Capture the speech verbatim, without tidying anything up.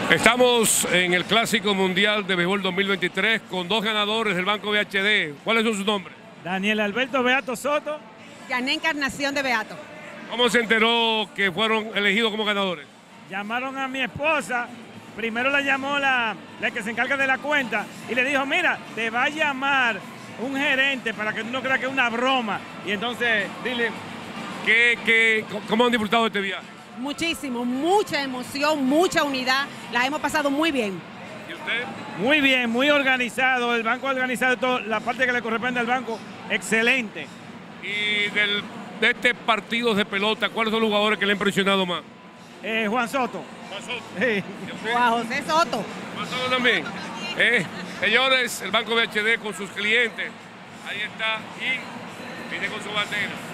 Estamos en el Clásico Mundial de Béisbol dos mil veintitrés con dos ganadores del Banco B H D. ¿Cuáles son sus nombres? Daniel Alberto Beato Soto. Yané Encarnación de Beato. ¿Cómo se enteró que fueron elegidos como ganadores? Llamaron a mi esposa, primero la llamó la, la que se encarga de la cuenta y le dijo, mira, te va a llamar un gerente para que tú no creas que es una broma. Y entonces, dile... ¿Qué, qué, ¿Cómo han disfrutado de este viaje? Muchísimo, mucha emoción, mucha unidad. La hemos pasado muy bien. ¿Y usted? Muy bien, muy organizado. El banco ha organizado todo, la parte que le corresponde al banco, excelente. Y del, de este partido de pelota, ¿cuáles son los jugadores que le han impresionado más? Eh, Juan Soto. Juan Soto. Sí. Juan José Soto. Juan Soto también. Eh, señores, el Banco B H D con sus clientes. Ahí está y viene con su bandera.